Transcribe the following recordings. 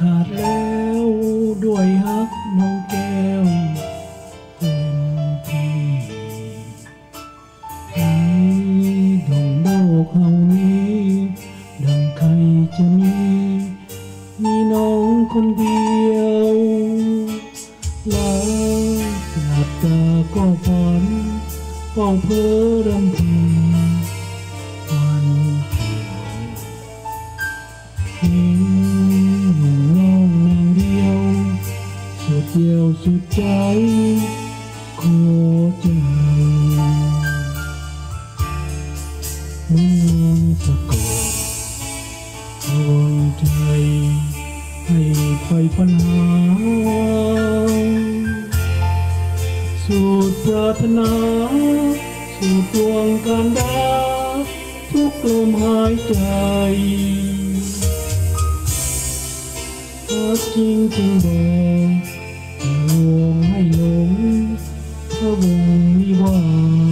ขาดแล้วด้วยฮักน้องแก้วเป็นพี่ให้ดงโลกเฮานี้ดังใครจะมีน้องคนเดียวหลับตาก็ฝันเฝ้าเพ้อรำพึงวันเพียงเห็นน้องนางเดียวสุดเดียวสุดใจขอใจเมืองสะกดดวงใจให้ไฟฝันหาสุดปรารถนาสุดดวงการดาทุกลมหายใจรักจริงจึงบอกลวงให้หลงพระวงวิวา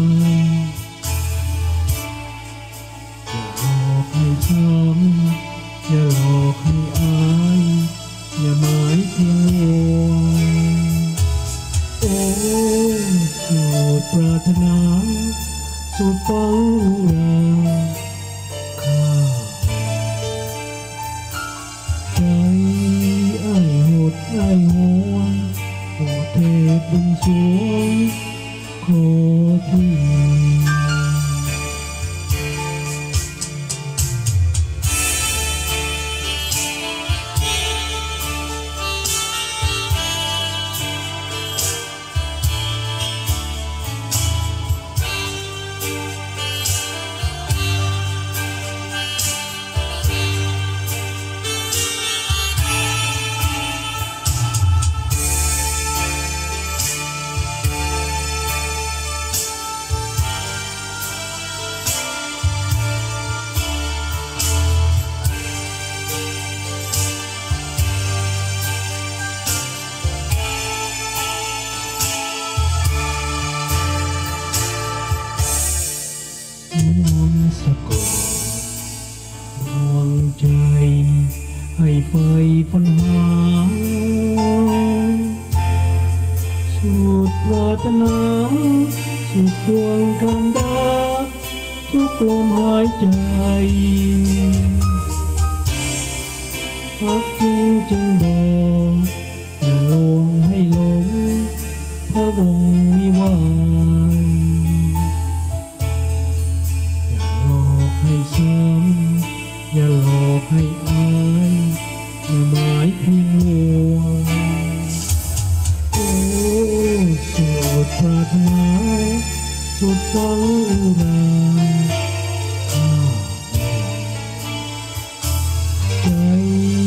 อย่าหลอกให้ช้ำอย่าหลอกให้อายอย่าหมายเพียงลวงโอ้สุดปรารถนาสุดฝังอุราข้าใจอ้ายหดอ้ายหวนขอเทพบุญสวงขอที่สะกดดวงใจให้ไฟฝันหาสุดปรารถนาสุดดวงกันดาทุกลมหายใจพักจริงจึงบอกอย่าลวงให้หลงพระวงวิวาอย่าหลอกให้อายอย่าหมายเพียงลวงโอ้สุดปรารถนาสุดฝังอุราใจ